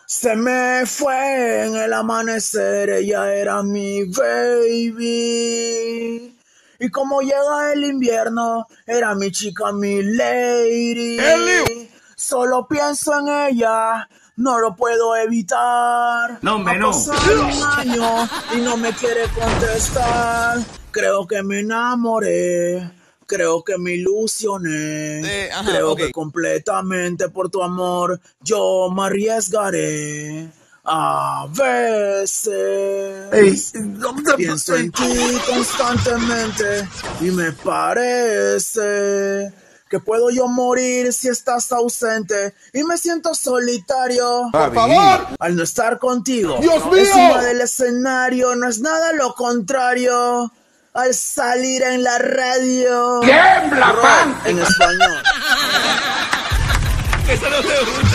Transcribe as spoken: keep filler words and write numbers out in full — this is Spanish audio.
Se me fue en el amanecer, ella era mi baby. Y como llega el invierno, era mi chica, mi lady. Solo pienso en ella, no lo puedo evitar. No, hombre, ha no. pasado un año y no me quiere contestar. Creo que me enamoré. Creo que me ilusioné. Eh, ajá, Creo okay. que completamente por tu amor yo me arriesgaré. A veces Ey, pienso en ti constantemente y me parece que puedo yo morir si estás ausente y me siento solitario. Por favor. Al no estar contigo. ¡Dios mío! Encima del escenario no es nada lo contrario. Al salir en la radio. ¡Tiembla, Rock pan! en español. Eso no se escucha.